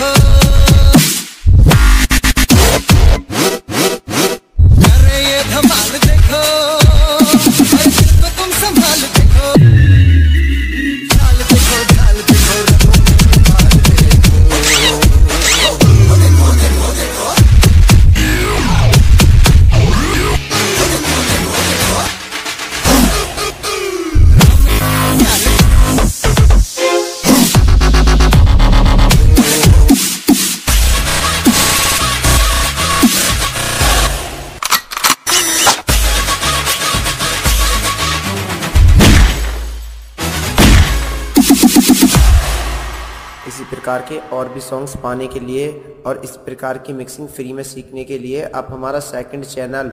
देखो, अरे ये धमाल देखो, अरे इसको तुम संभाल देखो, ढाल देखो, ढाल देखो, रंगों में ढाल देखो। इसी प्रकार के और भी सॉन्ग्स पाने के लिए और इस प्रकार की मिक्सिंग फ्री में सीखने के लिए आप हमारा सेकंड चैनल